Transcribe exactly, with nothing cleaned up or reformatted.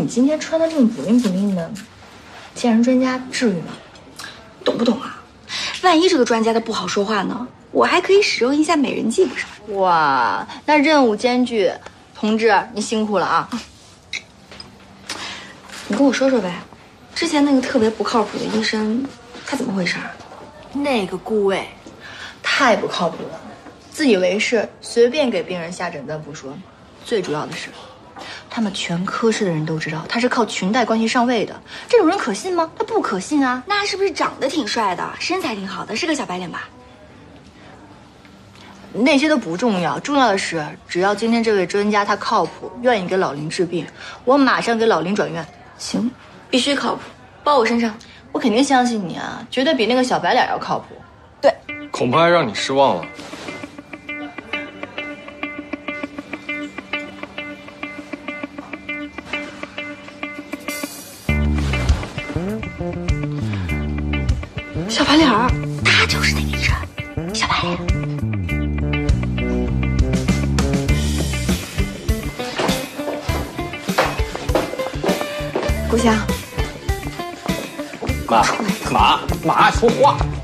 你今天穿的这么补灵补灵的，健身专家至于吗？ 懂不懂啊？万一这个专家他不好说话呢，我还可以使用一下美人计，不是吗？ 哇，那任务艰巨，同志你辛苦了啊！ 你跟我说说呗，之前那个特别不靠谱的医生，他怎么回事？ 那个顾魏太不靠谱了，自以为是，随便给病人下诊断不说，最主要的是，他们全科室的人都知道他是靠裙带关系上位的，这种人可信吗？他不可信啊！ 那是不是长得挺帅的，身材挺好的，是个小白脸吧？ 那些都不重要，重要的是，只要今天这位专家他靠谱，愿意给老林治病，我马上给老林转院。 行，必须靠谱，包我身上。 我肯定相信你啊，绝对比那个小白脸要靠谱。 对， 恐怕让你失望了。 小白脸儿，他就是那个医生，小白脸。故乡， 妈，马马说话。